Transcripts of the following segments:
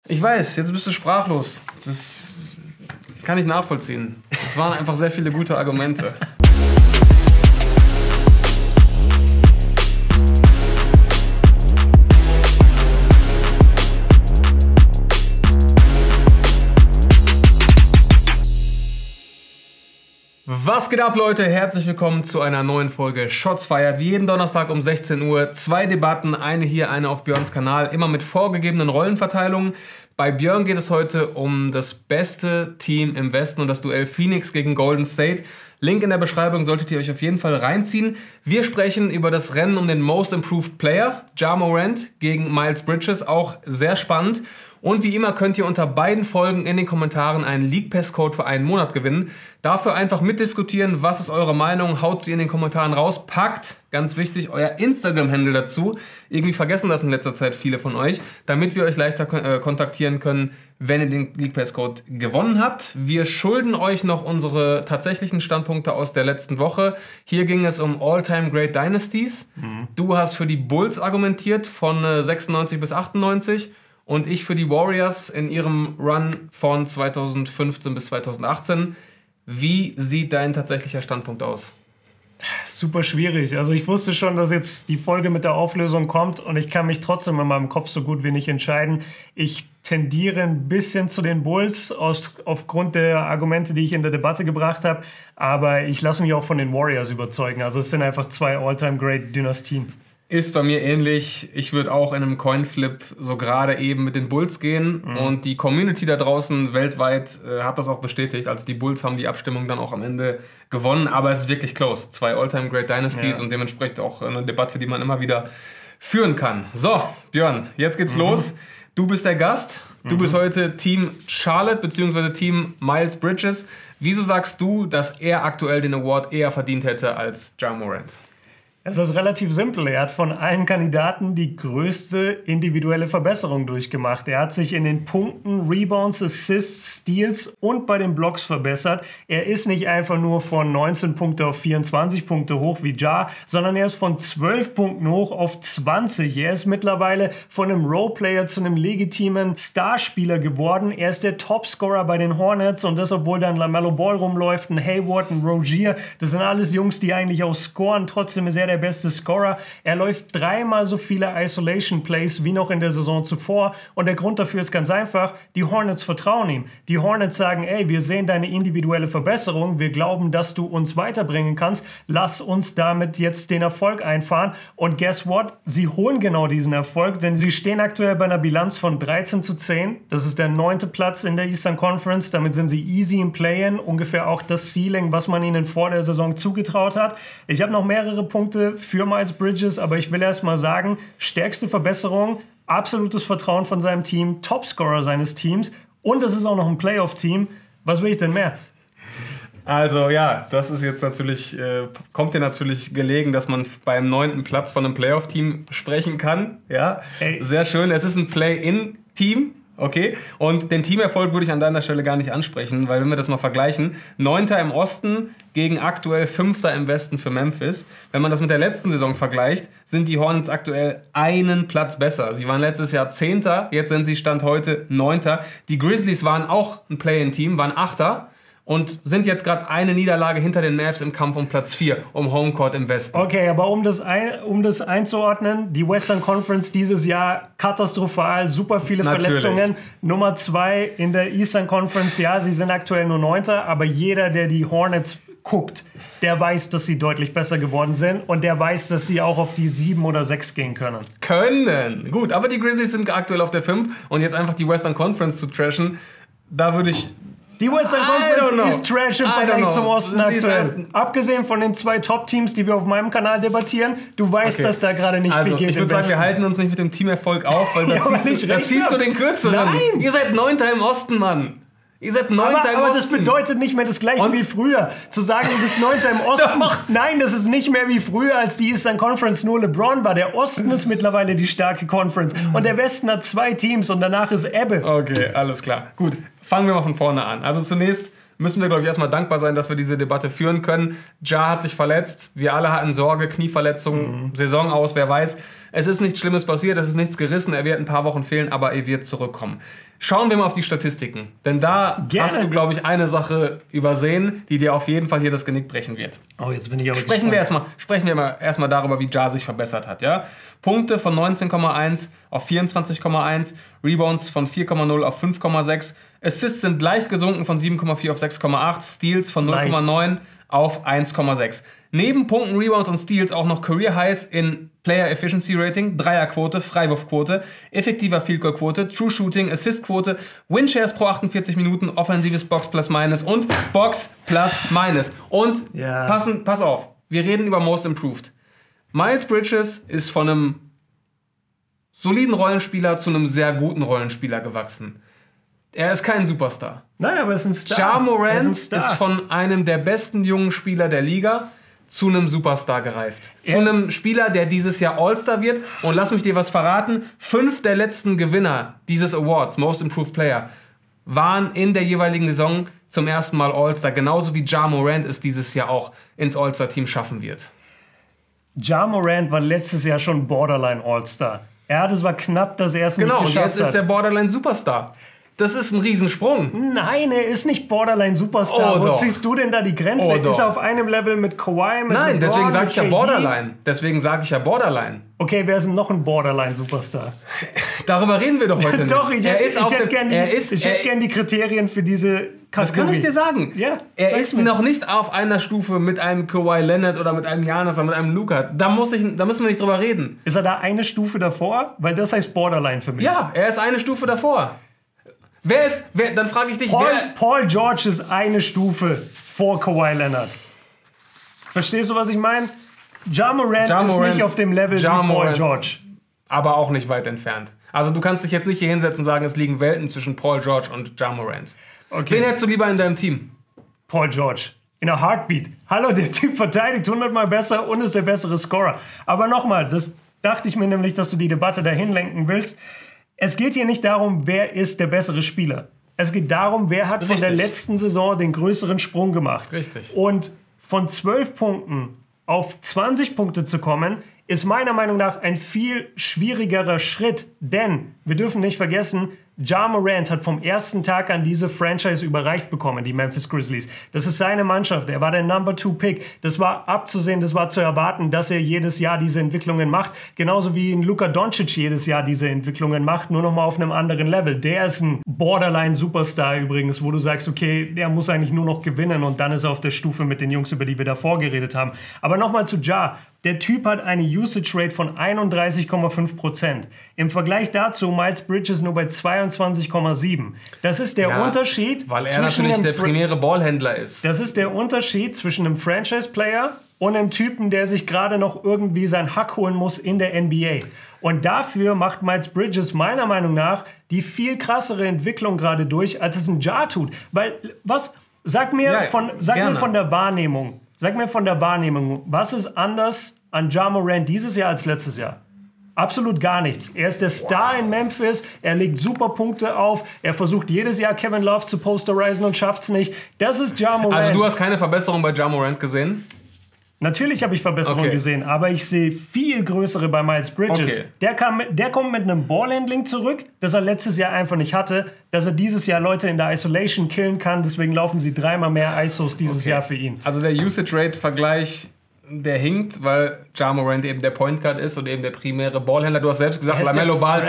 Ich weiß, jetzt bist du sprachlos. Das kann ich nachvollziehen. Es waren einfach sehr viele gute Argumente. Was geht ab, Leute? Herzlich willkommen zu einer neuen Folge Shots Fired. Wie jeden Donnerstag um 16 Uhr. 2 Debatten, eine hier, eine auf Björns Kanal. Immer mit vorgegebenen Rollenverteilungen. Bei Björn geht es heute um das beste Team im Westen und das Duell Phoenix gegen Golden State. Link in der Beschreibung solltet ihr euch auf jeden Fall reinziehen. Wir sprechen über das Rennen um den Most Improved Player. Ja Morant gegen Miles Bridges, auch sehr spannend. Und wie immer könnt ihr unter beiden Folgen in den Kommentaren einen League Pass Code für einen Monat gewinnen. Dafür einfach mitdiskutieren, was ist eure Meinung, haut sie in den Kommentaren raus, packt, ganz wichtig, euer Instagram-Handle dazu. Irgendwie vergessen das in letzter Zeit viele von euch, damit wir euch leichter kontaktieren können, wenn ihr den League Pass Code gewonnen habt. Wir schulden euch noch unsere tatsächlichen Standpunkte aus der letzten Woche. Hier ging es um All-Time Great Dynasties. Du hast für die Bulls argumentiert von 96 bis 98. Und ich für die Warriors in ihrem Run von 2015 bis 2018. Wie sieht dein tatsächlicher Standpunkt aus? Super schwierig. Also ich wusste schon, dass jetzt die Folge mit der Auflösung kommt und ich kann mich trotzdem in meinem Kopf so gut wie nicht entscheiden. Ich tendiere ein bisschen zu den Bulls aufgrund der Argumente, die ich in der Debatte gebracht habe. Aber ich lasse mich auch von den Warriors überzeugen. Also es sind einfach 2 All-Time-Great-Dynastien. Ist bei mir ähnlich. Ich würde auch in einem Coinflip so gerade eben mit den Bulls gehen. Und die Community da draußen weltweit hat das auch bestätigt. Also die Bulls haben die Abstimmung dann auch am Ende gewonnen. Aber es ist wirklich close. 2 All-Time Great Dynasties und dementsprechend auch eine Debatte, die man immer wieder führen kann. So, Björn, jetzt geht's los. Du bist der Gast. Du bist heute Team Charlotte bzw. Team Miles Bridges. Wieso sagst du, dass er aktuell den Award eher verdient hätte als Ja Morant? Es ist relativ simpel. Er hat von allen Kandidaten die größte individuelle Verbesserung durchgemacht. Er hat sich in den Punkten, Rebounds, Assists, Steals und bei den Blocks verbessert. Er ist nicht einfach nur von 19 Punkte auf 24 Punkte hoch wie Ja, sondern er ist von 12 Punkten hoch auf 20. Er ist mittlerweile von einem Roleplayer zu einem legitimen Starspieler geworden. Er ist der Topscorer bei den Hornets und das, obwohl da ein LaMelo Ball rumläuft, ein Hayward, ein Rozier. Das sind alles Jungs, die eigentlich auch scoren. Trotzdem ist er der beste Scorer. Er läuft 3-mal so viele Isolation Plays wie noch in der Saison zuvor. Und der Grund dafür ist ganz einfach, die Hornets vertrauen ihm. Die Hornets sagen, ey, wir sehen deine individuelle Verbesserung, wir glauben, dass du uns weiterbringen kannst, lass uns damit jetzt den Erfolg einfahren. Und guess what? Sie holen genau diesen Erfolg, denn sie stehen aktuell bei einer Bilanz von 13-10. Das ist der 9. Platz in der Eastern Conference. Damit sind sie easy im Play-In, ungefähr auch das Ceiling, was man ihnen vor der Saison zugetraut hat. Ich habe noch mehrere Punkte für Miles Bridges, aber ich will erst mal sagen, stärkste Verbesserung, absolutes Vertrauen von seinem Team, Topscorer seines Teams und es ist auch noch ein Playoff-Team. Was will ich denn mehr? Also ja, das ist jetzt natürlich, kommt dir natürlich gelegen, dass man beim 9. Platz von einem Playoff-Team sprechen kann. Ja, sehr schön. Es ist ein Play-In-Team. Okay, und den Teamerfolg würde ich an deiner Stelle gar nicht ansprechen, weil wenn wir das mal vergleichen, 9. im Osten gegen aktuell 5. im Westen für Memphis. Wenn man das mit der letzten Saison vergleicht, sind die Hornets aktuell einen Platz besser. Sie waren letztes Jahr 10., jetzt sind sie Stand heute 9. Die Grizzlies waren auch ein Play-in-Team, waren 8. und sind jetzt gerade eine Niederlage hinter den Mavs im Kampf um Platz 4, um Homecourt im Westen. Okay, aber um das einzuordnen, die Western Conference dieses Jahr katastrophal, super viele Verletzungen. Nummer 2 in der Eastern Conference, ja, sie sind aktuell nur 9., aber jeder, der die Hornets guckt, der weiß, dass sie deutlich besser geworden sind und der weiß, dass sie auch auf die 7 oder 6 gehen können. Gut, aber die Grizzlies sind aktuell auf der 5 und jetzt einfach die Western Conference zu trashen, da würde ich... Die Western Conference ist Trash im Vergleich zum Osten aktuell. Abgesehen von den 2 Top-Teams, die wir auf meinem Kanal debattieren, du weißt, dass da gerade nicht viel geht. Ich würde sagen, wir halten uns nicht mit dem Teamerfolg auf, weil da ziehst du den Kürzeren. Nein! Ihr seid 9. im Osten, Mann. Ihr seid 9. im Osten. Aber das bedeutet nicht mehr das Gleiche wie früher. Zu sagen, du bist 9. im Osten. Nein, das ist nicht mehr wie früher, als die Eastern Conference nur LeBron war. Der Osten ist mittlerweile die starke Conference. Und der Westen hat 2 Teams und danach ist Ebbe. Okay, alles klar. Gut, fangen wir mal von vorne an. Also zunächst müssen wir, glaube ich, erstmal dankbar sein, dass wir diese Debatte führen können. Ja hat sich verletzt. Wir alle hatten Sorge, Knieverletzung, Saison aus, wer weiß. Es ist nichts Schlimmes passiert, es ist nichts gerissen. Er wird ein paar Wochen fehlen, aber er wird zurückkommen. Schauen wir mal auf die Statistiken. Denn da hast du, glaube ich, eine Sache übersehen, die dir auf jeden Fall hier das Genick brechen wird. Oh, jetzt bin ich aber Sprechen wir erstmal darüber, wie Ja sich verbessert hat. Ja? Punkte von 19,1 auf 24,1, Rebounds von 4,0 auf 5,6, Assists sind leicht gesunken von 7,4 auf 6,8, Steals von 0,9 auf 1,6. Neben Punkten, Rebounds und Steals auch noch Career Highs in Player Efficiency Rating, Dreierquote, Freiwurfquote, effektiver Field Goal Quote, True Shooting, Assist-Quote, Win-Shares pro 48 Minuten, offensives Box plus Minus und Box plus Minus. Und pass auf, wir reden über Most Improved. Miles Bridges ist von einem soliden Rollenspieler zu einem sehr guten Rollenspieler gewachsen. Er ist kein Superstar. Nein, aber er ist ein Star. Ja Morant ist von einem der besten jungen Spieler der Liga zu einem Superstar gereift. Zu einem Spieler, der dieses Jahr All-Star wird. Und lass mich dir was verraten. 5 der letzten Gewinner dieses Awards, Most Improved Player, waren in der jeweiligen Saison zum ersten Mal All-Star. Genauso wie Ja Morant es dieses Jahr auch ins All-Star-Team schaffen wird. Ja Morant war letztes Jahr schon Borderline All-Star. Es war knapp, dass er es nicht geschafft hat. Genau, und jetzt ist er Borderline Superstar. Das ist ein Riesensprung. Nein, er ist nicht Borderline Superstar. Wo ziehst du denn da die Grenze? Ist er auf einem Level mit Kawhi, mit Nein, LeBron, deswegen sage ich ja KD? Borderline. Deswegen sage ich ja Borderline. Okay, wer ist denn noch ein Borderline-Superstar? Darüber reden wir doch heute nicht. Doch, ich hätte gern die Kriterien für diese Kategorie. Das kann ich dir sagen. Ja, er ist noch nicht auf einer Stufe mit einem Kawhi Leonard oder mit einem Giannis oder mit einem Luka. Da müssen wir nicht drüber reden. Ist er da eine Stufe davor? Weil das heißt Borderline für mich. Ja, er ist eine Stufe davor. Dann frage ich dich, Paul George ist eine Stufe vor Kawhi Leonard. Verstehst du, was ich meine? Ja Morant ist nicht auf dem Level wie Paul George. Aber auch nicht weit entfernt. Also du kannst dich jetzt nicht hier hinsetzen und sagen, es liegen Welten zwischen Paul George und Ja Morant. Okay. Wen hättest du lieber in deinem Team? Paul George. In a Heartbeat. Hallo, der Typ verteidigt 100-mal besser und ist der bessere Scorer. Aber nochmal, das dachte ich mir nämlich, dass du die Debatte dahin lenken willst. Es geht hier nicht darum, wer ist der bessere Spieler. Es geht darum, wer hat von der letzten Saison den größeren Sprung gemacht. Richtig. Und von 12 Punkten auf 20 Punkte zu kommen, ist meiner Meinung nach ein viel schwierigerer Schritt. Denn wir dürfen nicht vergessen, Ja Morant hat vom ersten Tag an diese Franchise überreicht bekommen, die Memphis Grizzlies. Das ist seine Mannschaft, er war der Number-2-Pick. Das war abzusehen, das war zu erwarten, dass er jedes Jahr diese Entwicklungen macht. Genauso wie ein Luka Doncic jedes Jahr diese Entwicklungen macht, nur nochmal auf einem anderen Level. Der ist ein Borderline-Superstar übrigens, wo du sagst, okay, der muss eigentlich nur noch gewinnen und dann ist er auf der Stufe mit den Jungs, über die wir davor geredet haben. Aber nochmal zu Ja. Der Typ hat eine Usage Rate von 31,5%. Im Vergleich dazu Miles Bridges nur bei 22,7%. Das ist der Unterschied. Weil er natürlich der primäre Ballhändler ist. Das ist der Unterschied zwischen einem Franchise-Player und einem Typen, der sich gerade noch irgendwie seinen Hack holen muss in der NBA. Und dafür macht Miles Bridges meiner Meinung nach die viel krassere Entwicklung gerade durch, als es ein Ja tut. Weil, sag mir von der Wahrnehmung. Sag mir von der Wahrnehmung, was ist anders an Ja Morant dieses Jahr als letztes Jahr? Absolut gar nichts. Er ist der Star in Memphis, er legt super Punkte auf, er versucht jedes Jahr Kevin Love zu posterisen und schafft's nicht. Das ist Ja Morant. Also du hast keine Verbesserung bei Ja Morant gesehen? Natürlich habe ich Verbesserungen gesehen, aber ich sehe viel größere bei Miles Bridges. Okay. Der kommt mit einem Ballhandling zurück, das er letztes Jahr einfach nicht hatte, dass er dieses Jahr Leute in der Isolation killen kann, deswegen laufen sie 3-mal mehr ISOs dieses Jahr für ihn. Also der Usage-Rate-Vergleich, der hinkt, weil Ja Morant eben der Point Guard ist und eben der primäre Ballhändler. Du hast selbst gesagt, LaMelo Ball,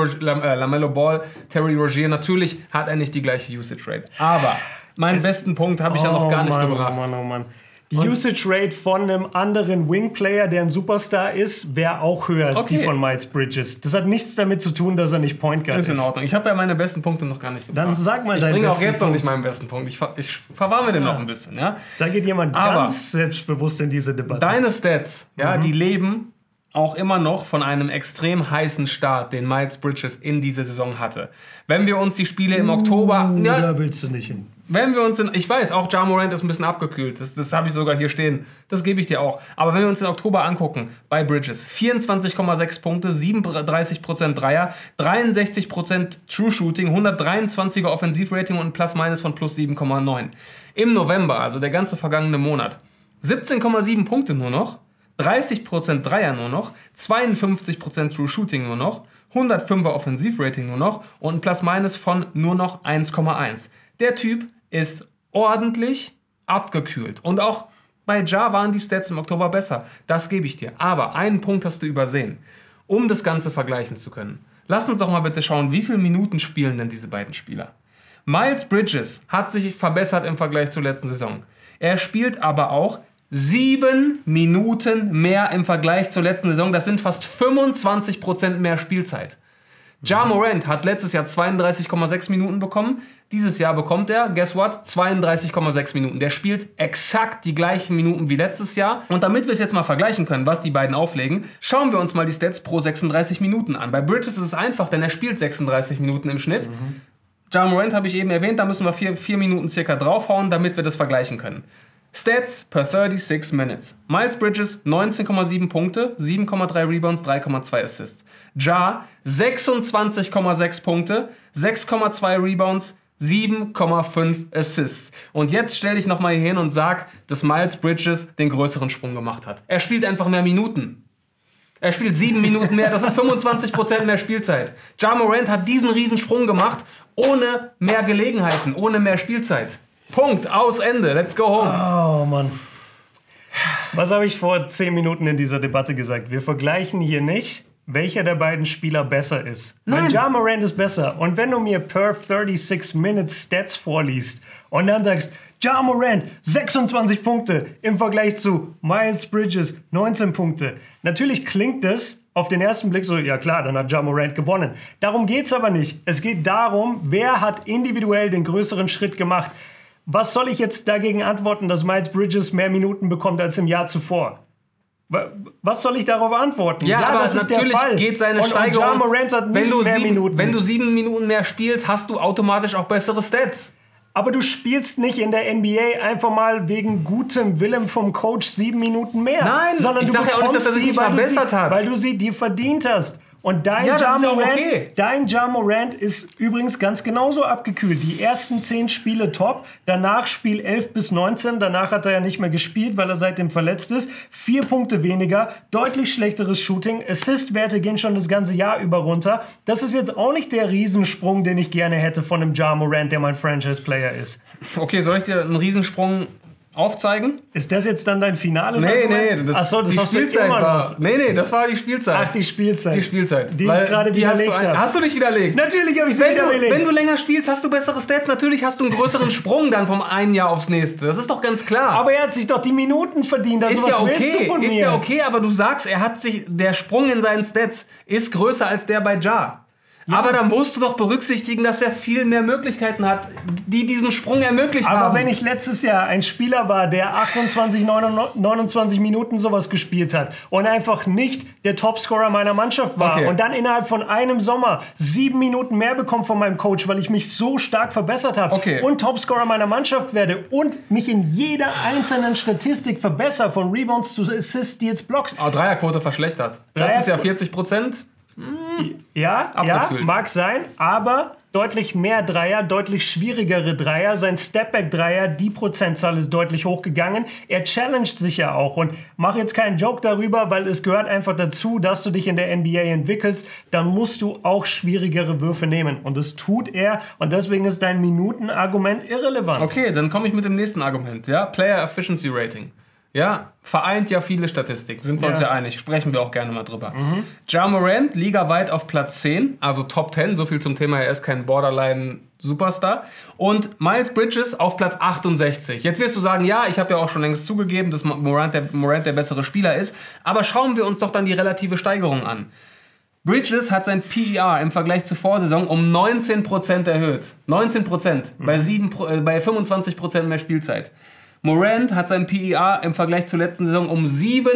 Terry Rozier, natürlich hat er nicht die gleiche Usage-Rate. Aber meinen besten Punkt habe ich ja noch gar nicht gebracht. Oh Mann. Die Usage Rate von einem anderen Wing-Player, der ein Superstar ist, wäre auch höher als die von Miles Bridges. Das hat nichts damit zu tun, dass er nicht Point Guard ist. Ist in Ordnung. Ich habe ja meine besten Punkte noch gar nicht gebracht. Dann sag mal deinen besten Punkt. Ich bringe auch jetzt noch nicht meinen besten Punkt. Ich verwarme den noch ein bisschen. Ja? Da geht jemand ganz selbstbewusst in diese Debatte. Deine Stats, die leben auch immer noch von einem extrem heißen Start, den Miles Bridges in dieser Saison hatte. Wenn wir uns die Spiele im Oktober... da willst du nicht hin. Wenn wir uns ich weiß, auch Ja Morant ist ein bisschen abgekühlt. Das habe ich sogar hier stehen. Das gebe ich dir auch. Aber wenn wir uns den Oktober angucken, bei Bridges, 24,6 Punkte, 37% Dreier, 63% True Shooting, 123er Offensivrating und ein Plus-Minus von plus 7,9. Im November, also der ganze vergangene Monat, 17,7 Punkte nur noch, 30% Dreier nur noch, 52% True Shooting nur noch, 105er Offensivrating nur noch und ein Plus-Minus von nur noch 1,1. Der Typ ist ordentlich abgekühlt. Und auch bei Ja waren die Stats im Oktober besser. Das gebe ich dir. Aber einen Punkt hast du übersehen, um das Ganze vergleichen zu können. Lass uns doch mal bitte schauen, wie viele Minuten spielen denn diese beiden Spieler. Miles Bridges hat sich verbessert im Vergleich zur letzten Saison. Er spielt aber auch 7 Minuten mehr im Vergleich zur letzten Saison. Das sind fast 25% mehr Spielzeit. Ja Morant hat letztes Jahr 32,6 Minuten bekommen. Dieses Jahr bekommt er, guess what, 32,6 Minuten. Der spielt exakt die gleichen Minuten wie letztes Jahr. Und damit wir es jetzt mal vergleichen können, was die beiden auflegen, schauen wir uns mal die Stats pro 36 Minuten an. Bei Bridges ist es einfach, denn er spielt 36 Minuten im Schnitt. Ja Morant habe ich eben erwähnt, da müssen wir 4 Minuten circa draufhauen, damit wir das vergleichen können. Stats per 36 Minutes. Miles Bridges 19,7 Punkte, 7,3 Rebounds, 3,2 Assists. Ja 26,6 Punkte, 6,2 Rebounds, 7,5 Assists. Und jetzt stell dich nochmal hier hin und sag, dass Miles Bridges den größeren Sprung gemacht hat. Er spielt einfach mehr Minuten. Er spielt 7 Minuten mehr, das sind 25% mehr Spielzeit. Ja Morant hat diesen Riesensprung gemacht, ohne mehr Gelegenheiten, ohne mehr Spielzeit. Punkt, aus, Ende, let's go home. Oh Mann. Was habe ich vor 10 Minuten in dieser Debatte gesagt? Wir vergleichen hier nicht, welcher der beiden Spieler besser ist. Nein. Weil Ja Morant ist besser. Und wenn du mir per 36 Minutes Stats vorliest und dann sagst, Ja Morant 26 Punkte im Vergleich zu Miles Bridges 19 Punkte. Natürlich klingt das auf den ersten Blick so, ja klar, dann hat Ja Morant gewonnen. Darum geht es aber nicht. Es geht darum, wer hat individuell den größeren Schritt gemacht. Was soll ich jetzt dagegen antworten, dass Miles Bridges mehr Minuten bekommt als im Jahr zuvor? Was soll ich darauf antworten? Ja, aber das ist natürlich der Fall. geht seine Und Steigerung. Ja Morant hat nicht mehr Minuten. Wenn du 7 Minuten mehr spielst, hast du automatisch auch bessere Stats. Aber du spielst nicht in der NBA einfach mal wegen gutem Willen vom Coach 7 Minuten mehr. Nein, sondern ich du sage ja auch nicht, dass er sich nicht verbessert hat. Weil du sie dir verdient hast. Und dein Ja, das ist auch Morant, okay. dein Ja Morant ist übrigens ganz genauso abgekühlt. Die ersten 10 Spiele top, danach Spiel 11 bis 19, danach hat er ja nicht mehr gespielt, weil er seitdem verletzt ist. 4 Punkte weniger, deutlich schlechteres Shooting, Assist-Werte gehen schon das ganze Jahr über runter. Das ist jetzt auch nicht der Riesensprung, den ich gerne hätte von einem Ja Morant, der mein Franchise-Player ist. Okay, soll ich dir einen Riesensprung aufzeigen? Ist das jetzt dann dein finales Nee, das, Achso, das die hast du Spielzeit immer war. noch. Nee, das war die Spielzeit. Ach, die Spielzeit. Die Spielzeit. Die ich gerade widerlegt habe. Hast du nicht widerlegt? Natürlich habe ich sie widerlegt. Wenn du länger spielst, hast du bessere Stats. Natürlich hast du einen größeren Sprung dann vom einen Jahr aufs nächste. Das ist doch ganz klar. Aber er hat sich doch die Minuten verdient. Also ist ja was willst du von mir? Ist ja okay, aber du sagst, der Sprung in seinen Stats ist größer als der bei Ja. Ja. Aber dann musst du doch berücksichtigen, dass er viel mehr Möglichkeiten hat, die diesen Sprung ermöglicht haben. Aber wenn ich letztes Jahr ein Spieler war, der 28, 29 Minuten sowas gespielt hat und einfach nicht der Topscorer meiner Mannschaft war und dann innerhalb von einem Sommer 7 Minuten mehr bekommt von meinem Coach, weil ich mich so stark verbessert habe und Topscorer meiner Mannschaft werde und mich in jeder einzelnen Statistik verbessere, von Rebounds zu Assists, Steals, Blocks. Aber Dreierquote verschlechtert. Letztes Jahr 40%. Ja, mag sein, aber deutlich mehr Dreier, deutlich schwierigere Dreier. Sein Stepback-Dreier, die Prozentzahl ist deutlich hochgegangen. Er challenged sich ja auch und mach jetzt keinen Joke darüber, weil es gehört einfach dazu, dass du dich in der NBA entwickelst. Dann musst du auch schwierigere Würfe nehmen und das tut er und deswegen ist dein Minutenargument irrelevant. Okay, dann komme ich mit dem nächsten Argument. Ja, Player Efficiency Rating. Ja, vereint ja viele Statistiken, sind wir uns ja einig, sprechen wir auch gerne mal drüber. Ja Morant, ligaweit auf Platz 10, also Top 10, so viel zum Thema, er ist kein Borderline-Superstar. Und Miles Bridges auf Platz 68. Jetzt wirst du sagen, ja, ich habe ja auch schon längst zugegeben, dass Morant der bessere Spieler ist, aber schauen wir uns doch dann die relative Steigerung an. Bridges hat sein PER im Vergleich zur Vorsaison um 19% erhöht. 19%, bei 25% mehr Spielzeit. Morant hat sein PER im Vergleich zur letzten Saison um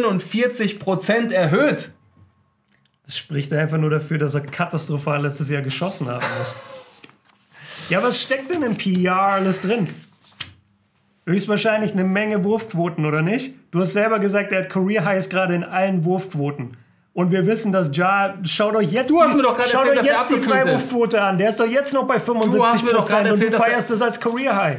47% erhöht. Das spricht einfach nur dafür, dass er katastrophal letztes Jahr geschossen haben muss. Ja, was steckt denn im PER alles drin? Höchstwahrscheinlich eine Menge Wurfquoten, oder nicht? Du hast selber gesagt, er hat Career Highs gerade in allen Wurfquoten. Und wir wissen, dass schaut euch jetzt die Freiwurfquote an. Der ist doch jetzt noch bei 75% und du feierst das als Career High.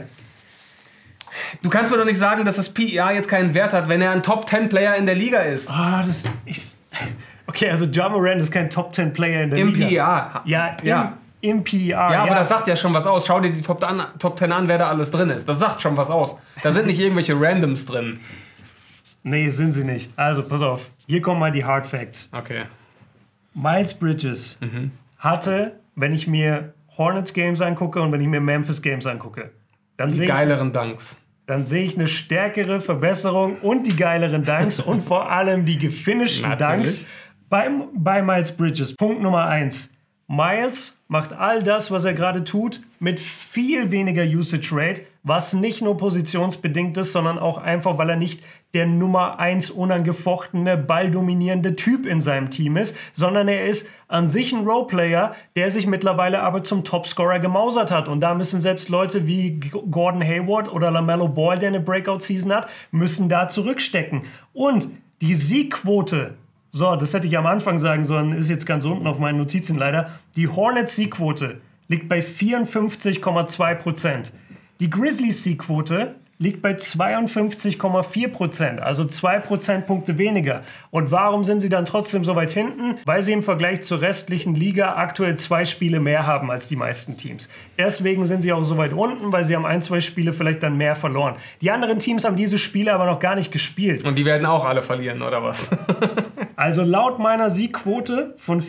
Du kannst mir doch nicht sagen, dass das PER jetzt keinen Wert hat, wenn er ein Top-10-Player in der Liga ist. Okay, also Ja Morant ist kein Top 10 Player in der Liga. Ja, im PER. Ja, aber das sagt ja schon was aus. Schau dir die Top 10 an, wer da alles drin ist. Das sagt schon was aus. Da sind nicht irgendwelche Randoms drin. Nee, sind sie nicht. Also, pass auf. Hier kommen mal die Hard Facts. Okay. Miles Bridges hatte, wenn ich mir Hornets Games angucke und wenn ich mir Memphis Games angucke, dann sehe geileren Dunks. Dann sehe ich eine stärkere Verbesserung und die geileren Dunks und vor allem die gefinischten Dunks bei Miles Bridges. Punkt Nummer 1. Miles macht all das, was er gerade tut, mit viel weniger Usage Rate, was nicht nur positionsbedingt ist, sondern auch einfach, weil er nicht der Nummer 1 unangefochtene, balldominierende Typ in seinem Team ist, sondern er ist an sich ein Roleplayer, der sich mittlerweile aber zum Topscorer gemausert hat. Und da müssen selbst Leute wie Gordon Hayward oder LaMelo Ball, der eine Breakout-Season hat, müssen da zurückstecken. Und die Siegquote, so, das hätte ich am Anfang sagen sollen, ist jetzt ganz unten auf meinen Notizen leider. Die Hornets-Siegquote liegt bei 54,2%. Die Grizzlies-Siegquote liegt bei 52,4%, also 2 Prozentpunkte weniger. Und warum sind sie dann trotzdem so weit hinten? Weil sie im Vergleich zur restlichen Liga aktuell 2 Spiele mehr haben als die meisten Teams. Deswegen sind sie auch so weit unten, weil sie haben 1-2 Spiele vielleicht dann mehr verloren. Die anderen Teams haben diese Spiele aber noch gar nicht gespielt. Und die werden auch alle verlieren, oder was? Also laut meiner Siegquote von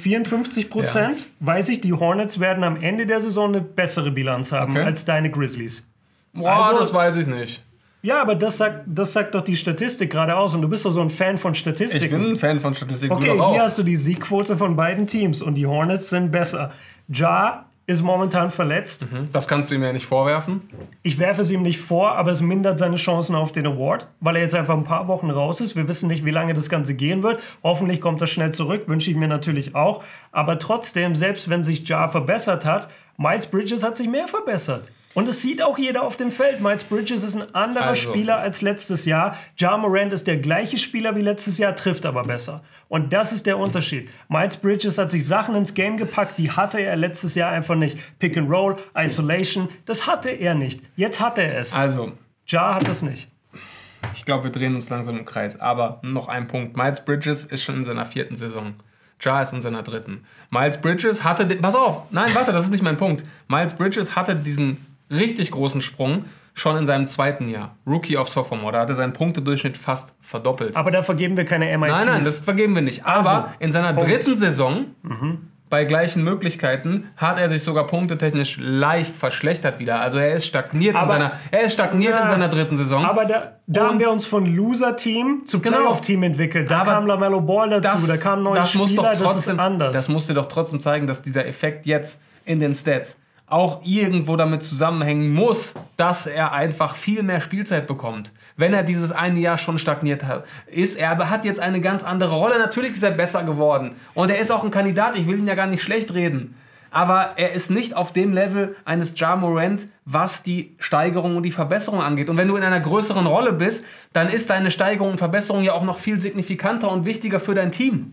54% weiß ich, die Hornets werden am Ende der Saison eine bessere Bilanz haben als deine Grizzlies. Boah, also, das weiß ich nicht. Ja, aber das sagt doch die Statistik gerade aus. Und du bist doch so ein Fan von Statistiken. Ich bin ein Fan von Statistiken. Okay, hier hast du die Siegquote von beiden Teams. Und die Hornets sind besser. Ja ist momentan verletzt. Das kannst du ihm ja nicht vorwerfen. Ich werfe es ihm nicht vor, aber es mindert seine Chancen auf den Award, weil er jetzt einfach ein paar Wochen raus ist. Wir wissen nicht, wie lange das Ganze gehen wird. Hoffentlich kommt er schnell zurück, wünsche ich mir natürlich auch. Aber trotzdem, selbst wenn sich Ja verbessert hat, Miles Bridges hat sich mehr verbessert. Und es sieht auch jeder auf dem Feld. Miles Bridges ist ein anderer Spieler als letztes Jahr. Ja Morant ist der gleiche Spieler wie letztes Jahr, trifft aber besser. Und das ist der Unterschied. Miles Bridges hat sich Sachen ins Game gepackt, die hatte er letztes Jahr einfach nicht. Pick and Roll, Isolation, das hatte er nicht. Jetzt hat er es. Also, Ja hat es nicht. Ich glaube, wir drehen uns langsam im Kreis. Aber noch ein Punkt. Miles Bridges ist schon in seiner 4. Saison. Ja ist in seiner 3. Miles Bridges hatte... Pass auf! Nein, warte, das ist nicht mein Punkt. Miles Bridges hatte diesen richtig großen Sprung schon in seinem 2. Jahr. Rookie of Sophomore. Da hat er seinen Punktedurchschnitt fast verdoppelt. Aber da vergeben wir keine MIPs. Nein, das vergeben wir nicht. Aber also, in seiner 3. Saison, bei gleichen Möglichkeiten, hat er sich sogar punktetechnisch leicht verschlechtert wieder. Also er ist stagniert in seiner 3. Saison. Aber da haben wir uns von Loser-Team zu Playoff-Team entwickelt. Da kam LaMelo Ball dazu, da kam ein neuer Spieler, das ist anders. Das muss dir doch trotzdem zeigen, dass dieser Effekt jetzt in den Stats auch irgendwo damit zusammenhängen muss, dass er einfach viel mehr Spielzeit bekommt. Wenn er dieses eine Jahr schon stagniert hat, er hat jetzt eine ganz andere Rolle. Natürlich ist er besser geworden. Und er ist auch ein Kandidat, ich will ihn ja gar nicht schlecht reden. Aber er ist nicht auf dem Level eines Ja Morant, was die Steigerung und die Verbesserung angeht. Und wenn du in einer größeren Rolle bist, dann ist deine Steigerung und Verbesserung ja auch noch viel signifikanter und wichtiger für dein Team.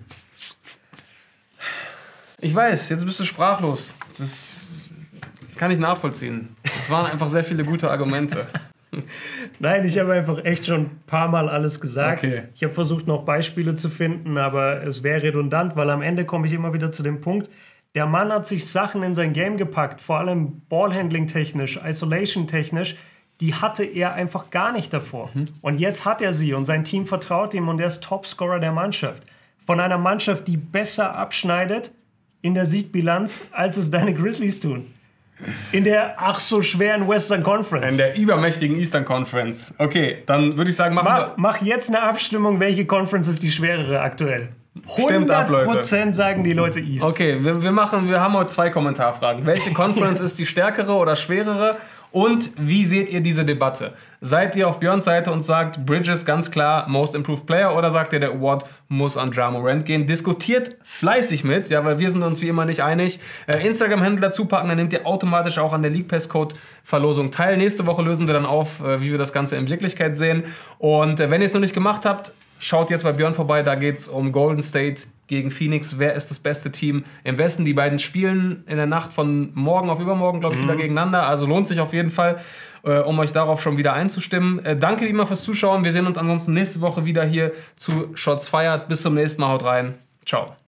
Ich weiß, jetzt bist du sprachlos. Das kann ich nachvollziehen. Es waren einfach sehr viele gute Argumente. Nein, ich habe einfach echt schon ein paar Mal alles gesagt. Okay. Ich habe versucht, noch Beispiele zu finden, aber es wäre redundant, weil am Ende komme ich immer wieder zu dem Punkt, der Mann hat sich Sachen in sein Game gepackt, vor allem Ballhandling-technisch, Isolation-technisch, die hatte er einfach gar nicht davor. Und jetzt hat er sie und sein Team vertraut ihm und er ist Topscorer der Mannschaft. Von einer Mannschaft, die besser abschneidet in der Siegbilanz, als es deine Grizzlies tun. In der ach so schweren Western Conference. In der übermächtigen Eastern Conference. Okay, dann würde ich sagen, mach jetzt eine Abstimmung, welche Conference ist die schwerere aktuell. Stimmt ab, Leute. 100% sagen die Leute East. Okay, wir haben heute 2 Kommentarfragen. Welche Conference ist die stärkere oder schwerere? Und wie seht ihr diese Debatte? Seid ihr auf Björns Seite und sagt, Bridges ganz klar Most Improved Player, oder sagt ihr, der Award muss an Ja Morant gehen? Diskutiert fleißig mit, ja, weil wir sind uns wie immer nicht einig. Instagram-Handle dazu packen, dann nehmt ihr automatisch auch an der League Pass Code Verlosung teil. Nächste Woche lösen wir dann auf, wie wir das Ganze in Wirklichkeit sehen. Und wenn ihr es noch nicht gemacht habt, schaut jetzt bei Björn vorbei, da geht es um Golden State gegen Phoenix. Wer ist das beste Team im Westen? Die beiden spielen in der Nacht von morgen auf übermorgen, glaube ich, wieder gegeneinander. Also lohnt sich auf jeden Fall, um euch darauf schon wieder einzustimmen. Danke wie immer fürs Zuschauen. Wir sehen uns ansonsten nächste Woche wieder hier zu Shots Fired. Bis zum nächsten Mal. Haut rein. Ciao.